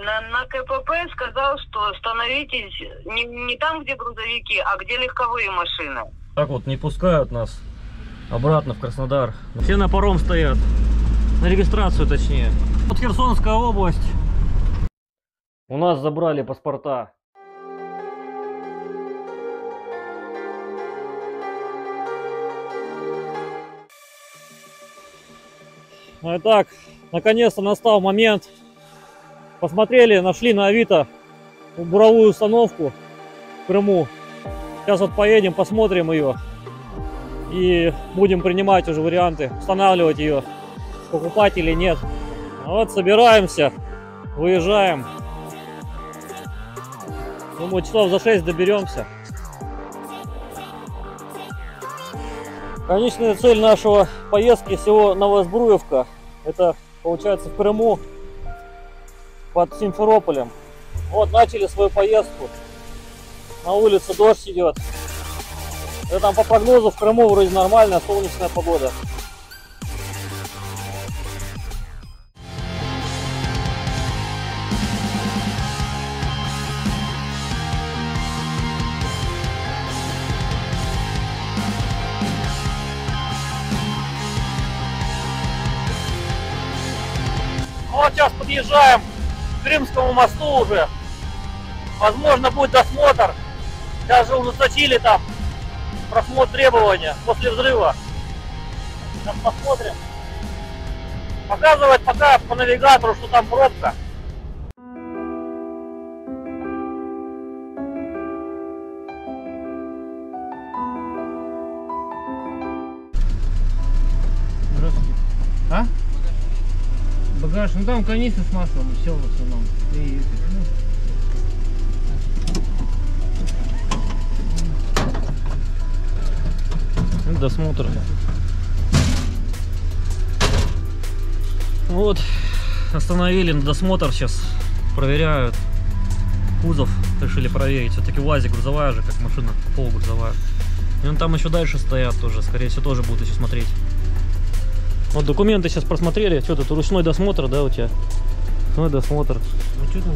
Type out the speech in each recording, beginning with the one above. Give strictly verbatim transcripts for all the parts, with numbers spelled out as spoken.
на, на КПП сказал, что становитесь не, не там, где грузовики, а где легковые машины. Так вот, не пускают нас обратно в Краснодар. Все на паром стоят. На регистрацию, точнее. Вот Херсонская область. У нас забрали паспорта. Ну и так, наконец-то настал момент. Посмотрели, нашли на Авито буровую установку в Крыму. Сейчас вот поедем, посмотрим ее. И будем принимать уже варианты, устанавливать ее, покупать или нет. А вот собираемся, выезжаем. Думаю, часов за шесть доберемся. Конечная цель нашего поездки всего Новосбруевка. Это получается в Крыму, под Симферополем. Вот начали свою поездку. На улице дождь идет. Это там по прогнозу в Крыму вроде нормальная солнечная погода. Вот сейчас подъезжаем к Крымскому мосту уже. Возможно, будет досмотр. Сейчас же ужесточили там просмотр требования после взрыва. Сейчас посмотрим. Показывает пока по навигатору, что там пробка. Здравствуйте. А? Багаж, ну там канистры с маслом, все в основном. И, ну. Досмотр. Вот, остановили на досмотр, сейчас проверяют кузов, решили проверить. Все-таки УАЗик грузовая же, как машина полугрузовая. И вон там еще дальше стоят тоже, скорее всего, тоже будут еще смотреть. Вот документы сейчас просмотрели. Что тут, ручной досмотр, да, у тебя? Ручной досмотр. Ну что там?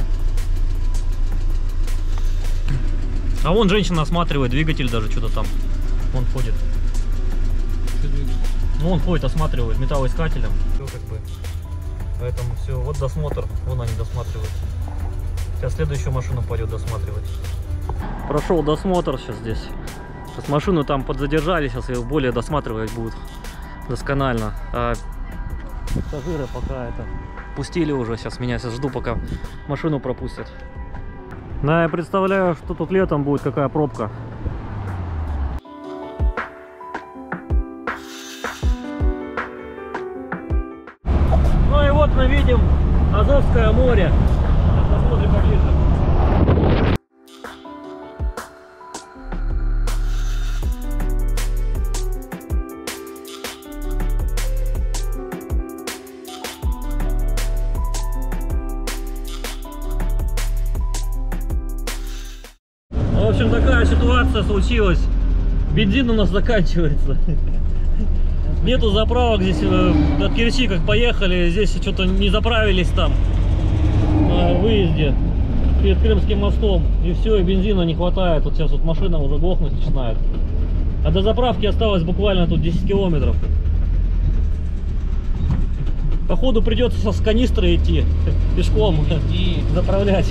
А вон женщина осматривает двигатель даже, что-то там. Он ходит. Ну он ходит, осматривает металлоискателем. Все как бы. Поэтому все. Вот досмотр. Вон они досматривают. Сейчас следующую машину пойдет досматривать. Прошел досмотр сейчас здесь. Сейчас машину там подзадержали, сейчас ее более досматривать будут досконально. А пассажиры пока это пустили уже. Сейчас меня сейчас жду, пока машину пропустят. Да, я представляю, что тут летом будет какая пробка. Ну и вот мы видим Азовское море. Сейчас посмотрим поближе. В общем, такая ситуация случилась. Бензин у нас заканчивается. Нету заправок здесь. От Керчи как поехали, здесь что-то не заправились там на выезде перед Крымским мостом. И все, и бензина не хватает. Вот сейчас вот машина уже глохнуть начинает. А до заправки осталось буквально тут десять километров. Походу придется сейчас с канистры идти пешком и заправлять.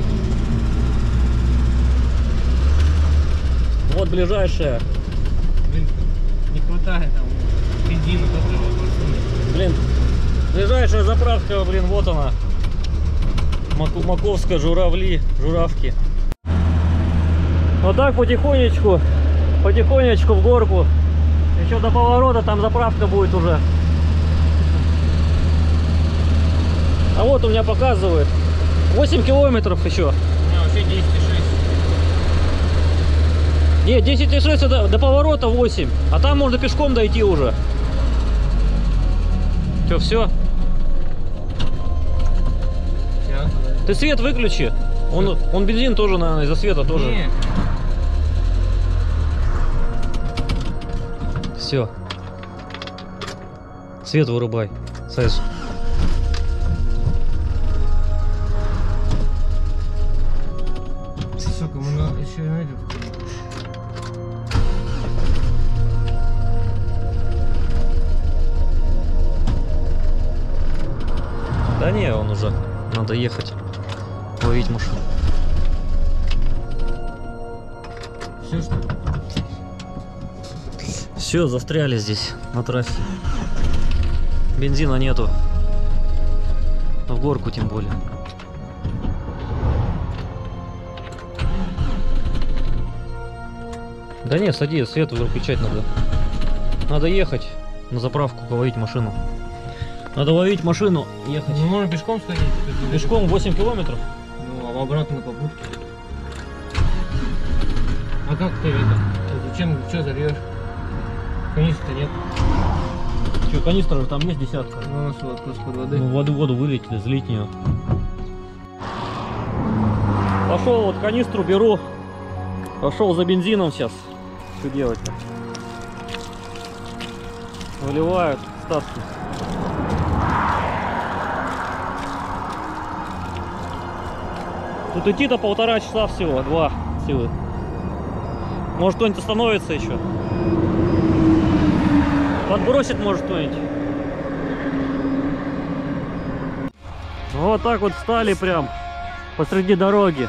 Вот ближайшая. Блин, не хватает там бензина, топлива. Блин, ближайшая заправка, блин, вот она. Мак- Маковская, Журавли, Журавки. Вот так потихонечку, потихонечку в горку. Еще до поворота там заправка будет уже. А вот у меня показывает восемь километров еще. У меня вообще десять и шесть. Нет, десять и шесть до, до поворота восемь. А там можно пешком дойти уже. Че, все? Ты свет выключи. Он, он бензин тоже, наверное, из-за света тоже. Не. Все. Свет вырубай. Сайз. еще найдет. Да не, он уже. Надо ехать. Ловить машину. Все, что ли? Все, застряли здесь, на трассе. Бензина нету. В горку тем более. Да не, садись, свет уже включать надо. Надо ехать на заправку, ловить машину. Надо ловить машину, ехать. Ну, можно пешком сходить. Пешком восемь километров. Ну, а в обратную попутку. А как ты это? Зачем, что зальешь? Канистр-то нет. Че, канистра же там есть десятка. Ну, у нас вот просто под водой. Ну, воду, воду вылетели, залить в нее. Пошел, вот канистру беру. Пошел за бензином сейчас. Что делать-то? Выливают остатки. Тут идти-то полтора часа всего, два силы. Может, кто-нибудь остановится еще. Подбросит, может, кто-нибудь. Вот так вот встали прям посреди дороги.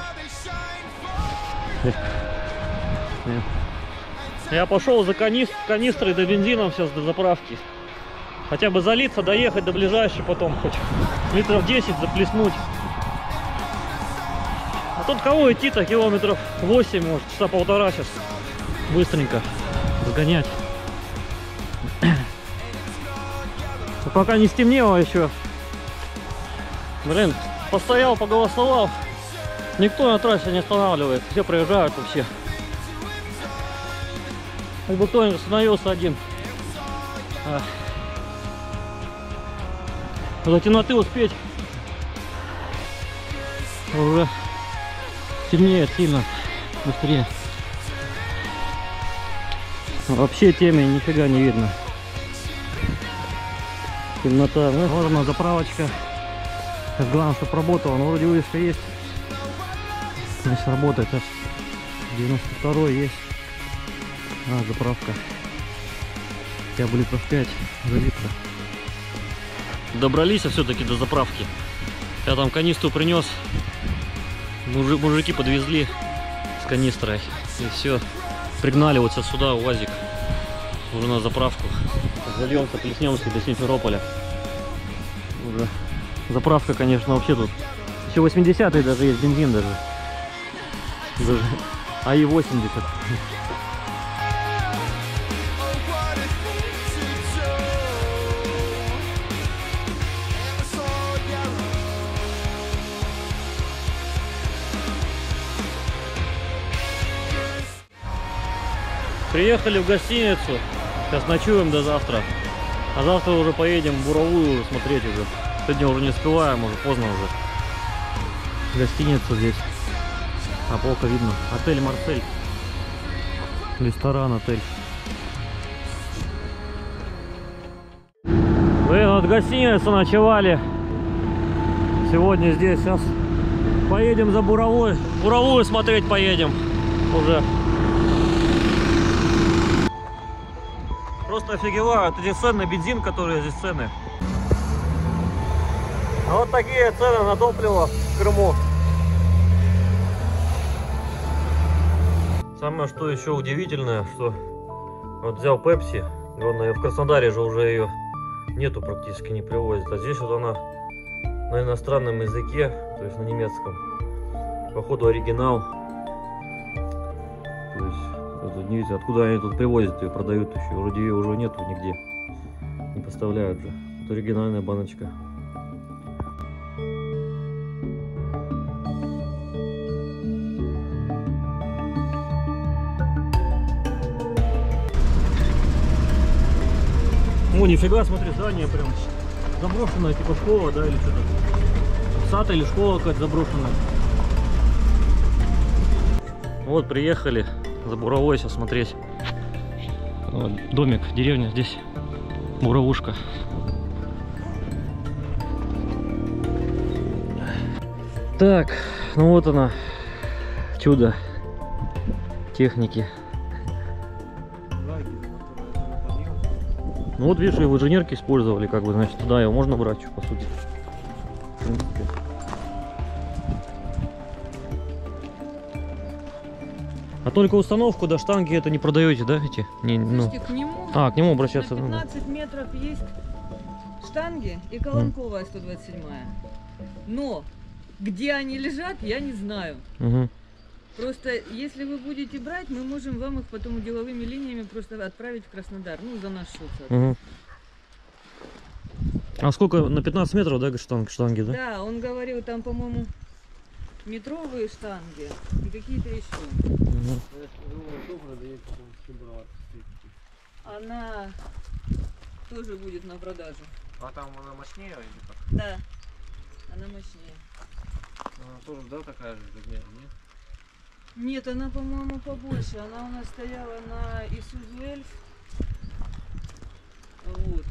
Я пошел за канистр, канистрой до бензином сейчас, до заправки. Хотя бы залиться, доехать до ближайшей, потом хоть литров десять заплеснуть. А тут кого идти-то, километров восемь, может, часа полтора сейчас. Быстренько сгонять. Пока не стемнело еще. Блин, постоял, поголосовал. Никто на трассе не останавливается. Все проезжают вообще. Как бы кто-нибудь остановился один. А. До темноты успеть. Уже темнеет сильно. Быстрее. Вообще темень нифига не видно. Темнота. Ну, вот она, заправочка. Сейчас главное, чтобы работала. Но вроде вывеска есть. Значит, работает. Сейчас девяносто второй есть. А, заправка. Хотя бы литров пять за литра. Добрались все-таки до заправки. Я там канистру принес. Мужи, мужики подвезли с канистрой. И все. Пригнали вот сюда, УАЗик. Уже на заправку. Зальемся, плеснемся до Симферополя. Уже. Заправка, конечно, вообще тут. Еще восьмидесятый даже есть, бензин даже. Даже АИ восемьдесят. Приехали в гостиницу. Сейчас ночуем до завтра. А завтра уже поедем в Буровую смотреть уже. Сегодня уже не успеваем, уже поздно уже. Гостиница здесь. А плохо видно. Отель Марсель. Ресторан, отель. Блин, вот гостиница ночевали. Сегодня здесь. Сейчас поедем за Буровой. Буровую смотреть поедем уже. Просто офигевают эти цены, бензин, которые здесь цены. А вот такие цены на топливо в Крыму. Самое что еще удивительное, что вот взял Пепси, в Краснодаре же уже ее нету, практически не привозят. А здесь вот она на иностранном языке, то есть на немецком. Походу оригинал. То есть не видите, откуда они тут привозят ее, продают еще. Вроде ее уже нету нигде. Не поставляют же. Это оригинальная баночка. О, нифига, смотри, здание прям заброшенное, типа школа, да, или что-то. Сад или школа какая-то заброшенная. Вот, приехали за Буровой сейчас смотреть. Вот, домик, деревня здесь. Буровушка. Так, ну вот она, чудо. техники. Ну вот видишь, его инженерки использовали, как бы, значит, туда его можно брать, по сути. В принципе. А только установку до штанги это не продаете, да, эти? Не, ну... К нему, а, к нему обращаться. на пятнадцать метров есть штанги и колонковая сто двадцать седьмая. Но где они лежат, я не знаю. Угу. Просто если вы будете брать, мы можем вам их потом деловыми линиями просто отправить в Краснодар. Ну, за наш счет. Угу. А сколько? На пятнадцать метров, да, штанги, штанги, да? Да, он говорил, там, по-моему, метровые штанги и какие-то еще. Угу. Она тоже будет на продажу. А там она мощнее или как? Да, она мощнее. Она тоже, да, такая же размер, нет? Нет, она, по-моему, побольше. Она у нас стояла на Isuzu Эльф. Вот.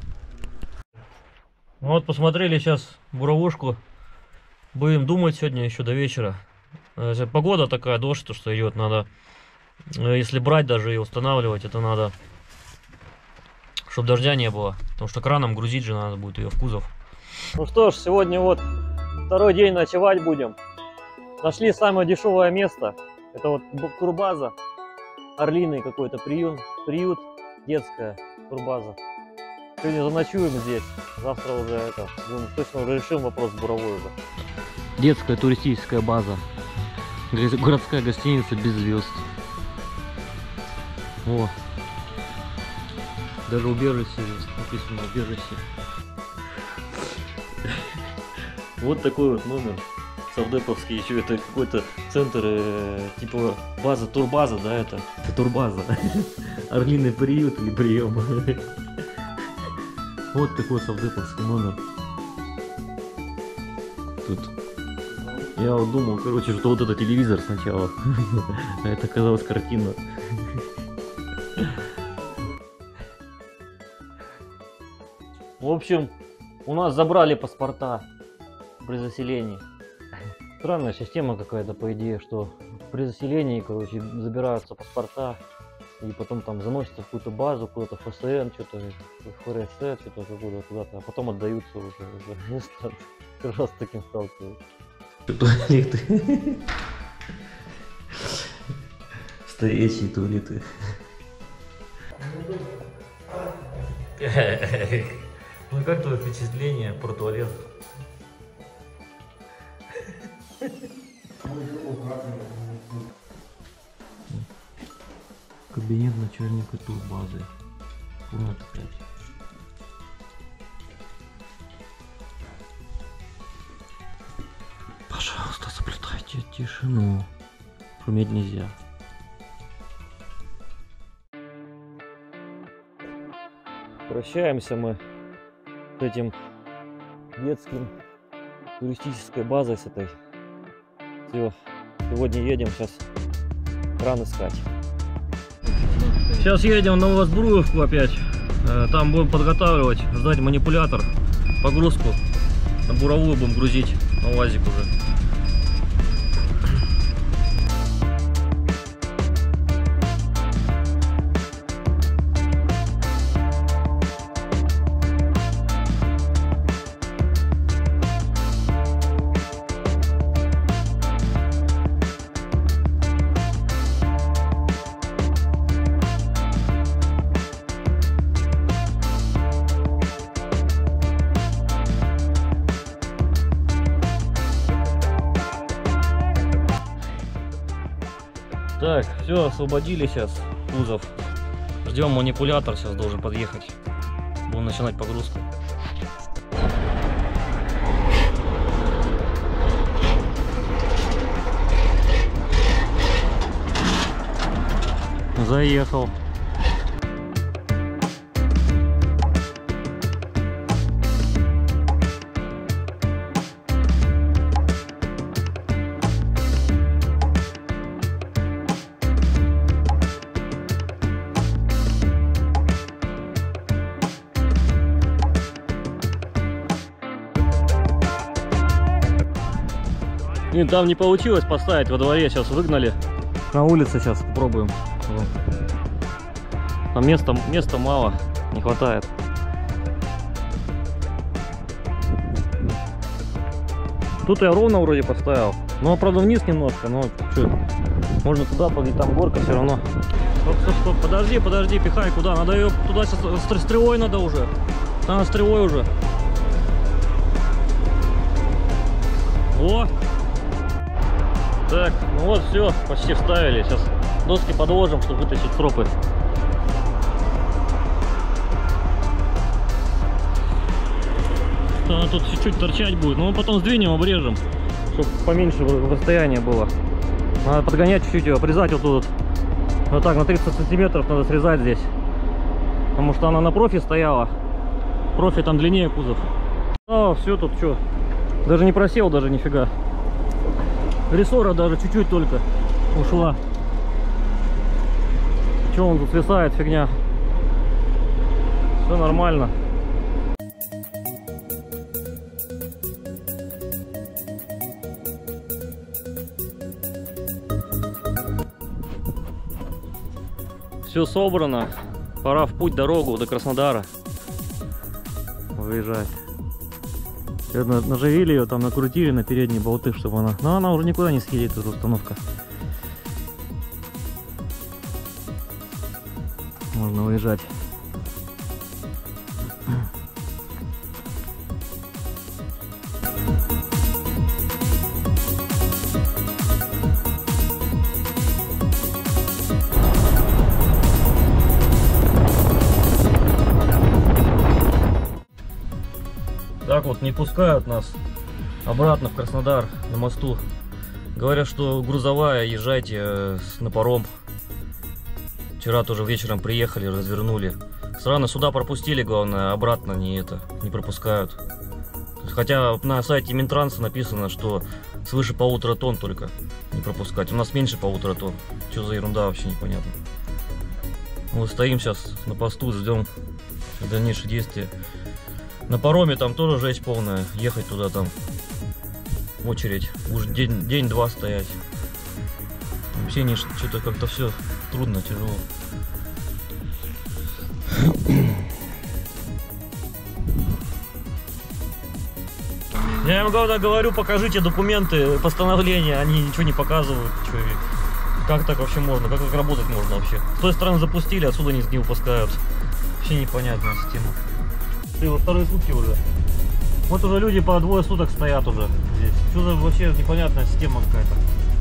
Вот посмотрели сейчас буровушку. Будем думать сегодня еще до вечера. Погода такая, дождь, то что идет, надо, если брать даже и устанавливать, это надо, чтобы дождя не было, потому что краном грузить же надо будет ее в кузов. Ну что ж, сегодня вот второй день ночевать будем. Нашли самое дешевое место. Это вот турбаза, орлиный какой-то приют, приют, детская турбаза. Сегодня заночуем здесь, завтра уже это, точно уже решим вопрос с буровой уже. Детская туристическая база, городская гостиница без звезд. О, даже убежище написано, убежище. Вот такой вот номер. Совдеповский, еще это какой-то центр, э, типа база, турбаза, да, это, это турбаза. Орлиный приют или прием. Вот такой совдеповский номер. Тут я вот думал, короче, что вот это телевизор сначала, а это оказалась картина. В общем, у нас забрали паспорта при заселении. Странная система какая-то, по идее, что при заселении, короче, забираются паспорта и потом там заносятся в какую-то базу, куда-то в ФСН, что-то в ФРС, что-то какое-то куда-то, а потом отдаются уже. уже. Как раз с таким сталкиваюсь. Туалеты. Стоячие туалеты. Ну как твое впечатление про туалет? Кабинет начальника турбазы. Комната пять. Пожалуйста, соблюдайте тишину. Шуметь нельзя. Прощаемся мы с этим детским туристической базой, с этой. Все, сегодня едем, сейчас кран искать. Сейчас едем в Новосбруевку опять. Там будем подготавливать, сдать манипулятор, погрузку. На буровую будем грузить, на УАЗик уже. Так, все, освободили сейчас кузов. Ждем манипулятор, сейчас должен подъехать. Будем начинать погрузку. Заехал. И там не получилось поставить во дворе, сейчас выгнали. На улице сейчас попробуем. Там места, места мало, не хватает. Тут я ровно вроде поставил. Ну, правда, вниз немножко, но что, можно туда, пойти, там горка все равно. Стоп, стоп, стоп, подожди, подожди, пихай куда? Надо ее туда сейчас, стрелой надо уже. Надо стрелой уже. О! Так, ну вот все, почти вставили. Сейчас доски подложим, чтобы вытащить стропы. Она тут чуть-чуть торчать будет, но мы потом сдвинем, обрежем, чтобы поменьше расстояние было. Надо подгонять чуть-чуть ее, обрезать вот тут. Вот так, на тридцать сантиметров надо срезать здесь. Потому что она на профи стояла. Профи там длиннее кузов. А, все тут что. Даже не просел, даже нифига. Рессора даже чуть-чуть только ушла. Че он тут свисает, фигня. Все нормально. Все собрано. Пора в путь, дорогу до Краснодара. Выезжать. Наживили ее, там накрутили на передние болты, чтобы она... Но она уже никуда не съедет, эта установка. Можно выезжать. Так вот не пускают нас обратно в Краснодар на мосту. Говорят, что грузовая, езжайте на паром. Вчера тоже вечером приехали, развернули. Срано сюда пропустили, главное, обратно не это, не пропускают. Хотя на сайте Минтранса написано, что свыше полутора тонн только не пропускать. У нас меньше полутора тонн. Что за ерунда, вообще непонятно. Вот стоим сейчас на посту, ждем дальнейшие действия. На пароме там тоже жесть полная. Ехать туда там очередь. Уж день, день-два стоять. Вообще не что-то как-то все трудно, тяжело. Я им главное говорю, покажите документы, постановления. Они ничего не показывают. Что, как так вообще можно? Как так работать можно вообще? С той стороны запустили, отсюда не, не выпускают. Вообще непонятная система. И вот вторые сутки уже. Вот уже люди по двое суток стоят уже здесь. Что за вообще непонятная система какая-то.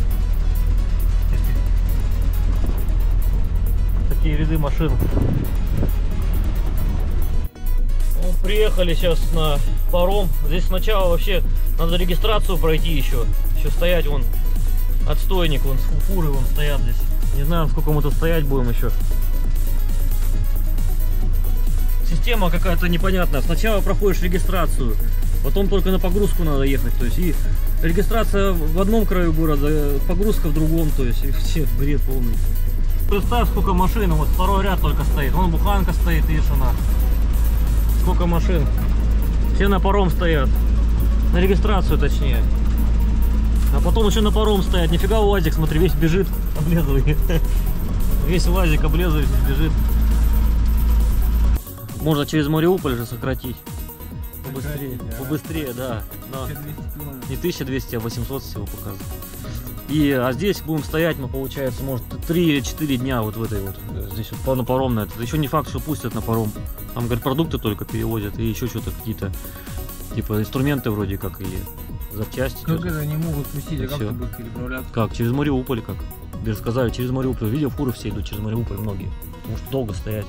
Такие ряды машин. Ну, приехали сейчас на паром. Здесь сначала вообще надо регистрацию пройти еще. Еще стоять вон отстойник, вон фуры вон стоят здесь. Не знаю, сколько мы тут стоять будем еще. Система какая-то непонятная. Сначала проходишь регистрацию, потом только на погрузку надо ехать. То есть и регистрация в одном краю города, погрузка в другом. То есть и все бред полный. Представь, сколько машин. Вот второй ряд только стоит. Вон буханка стоит, видишь она. Сколько машин. Все на паром стоят. На регистрацию точнее. А потом еще на паром стоят. Нифига УАЗик, смотри, весь бежит, облезывает. Весь УАЗик облезывает, бежит. Можно через Мариуполь же сократить. Побыстрее, да. Побыстрее, да. Но не тысяча двести, а восемьсот всего показывает. И, а здесь будем стоять, мы, получается, может, три или четыре дня вот в этой вот. Здесь вот на паром на это. Еще не факт, что пустят на паром. Там, говорят, продукты только перевозят. И еще что-то какие-то, типа, инструменты вроде как и запчасти. Как это не могут пустить, а как все. ты будешь переправляться? Как? Через Мариуполь как? Без сказали, через Мариуполь. Видел, фуры все идут через Мариуполь, многие. Потому что долго стоять.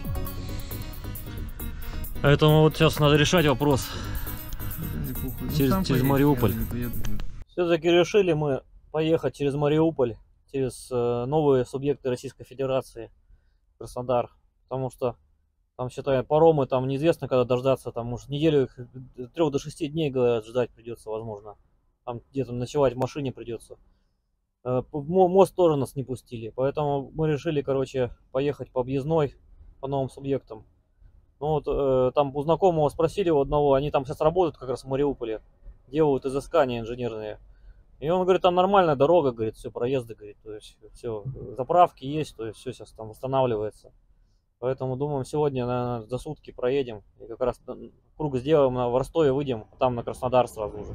Поэтому вот сейчас надо решать вопрос. Ну, через через поедешь, Мариуполь. Все-таки решили мы поехать через Мариуполь, через э, новые субъекты Российской Федерации, Краснодар. Потому что там, считаю, паромы, там неизвестно, когда дождаться. Там, может, неделю, от трёх до шести дней, говорят, ждать придется, возможно. Там где-то ночевать в машине придется. Э, мост тоже нас не пустили. Поэтому мы решили, короче, поехать по объездной, по новым субъектам. Ну вот э, там у знакомого спросили у одного, они там сейчас работают как раз в Мариуполе, делают изыскания инженерные. И он говорит, там нормальная дорога, говорит, все, проезды, говорит, то есть все, заправки есть, то есть все сейчас там восстанавливается. Поэтому думаем, сегодня, наверное, за сутки проедем и как раз круг сделаем, в Ростове выйдем, а там на Краснодар сразу уже.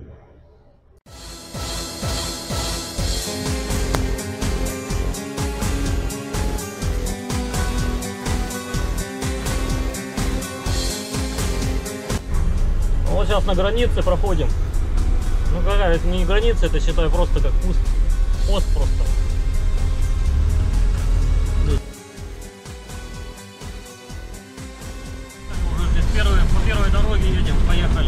Вот сейчас на границе проходим. Ну какая, это не граница, это считай просто как пост, пост просто. Уже здесь первые, по первой дороге едем, поехали.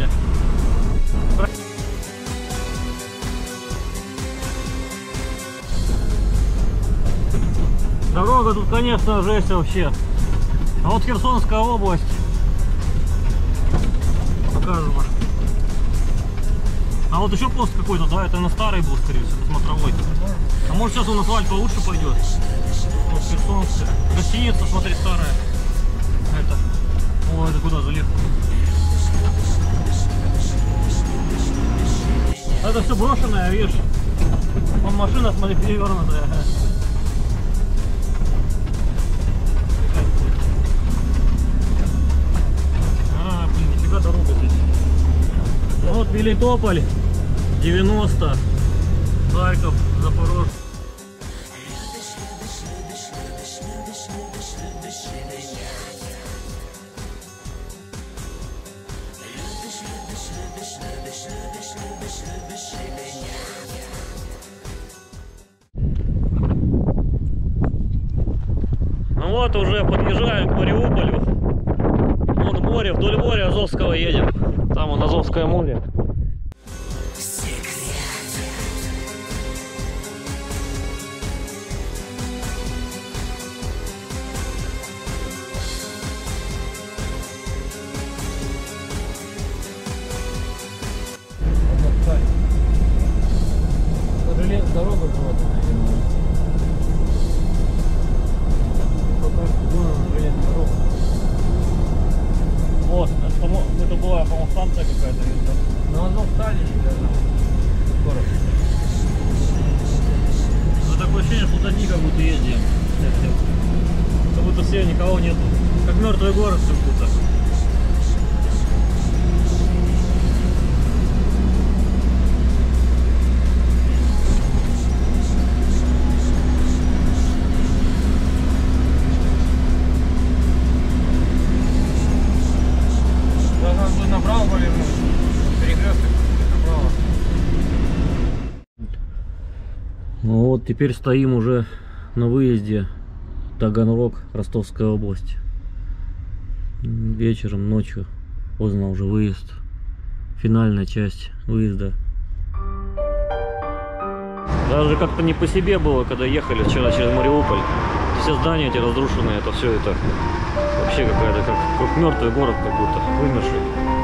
Дорога тут, конечно, жесть вообще. А вот Херсонская область. Покажем. А вот еще пост какой-то, да, это на старый был, скорее всего, смотровой. А может сейчас он асфальт получше пойдет? Вот Херсонская. Гостиница, смотри, старая. Это. О, это куда залез? Это все брошенное, видишь? Вон машина, смотри, перевернутая. А, блин, нифига дорога здесь. Вот Мелитополь, девяносто, Харьков, Запорожье. Ну вот уже подъезжаем к Мариуполю. Вон море, вдоль моря Азовского едем. Там вон Азовское море. Дорога была, наверное. Вот, это, это была, по-моему, станция какая-то. На Азов стали даже. Скоро. Ну, такое ощущение, что тут одни как будто ездим. Как будто все, никого нету. Как мертвый город как будто. Направо повернуть. Перекресток направо. Ну вот, теперь стоим уже на выезде Таганрог, Ростовская область. Вечером, ночью, поздно уже выезд. Финальная часть выезда. Даже как-то не по себе было, когда ехали вчера через Мариуполь. Все здания эти разрушенные, это все это вообще какая-то как, как мертвый город, как будто вымерший.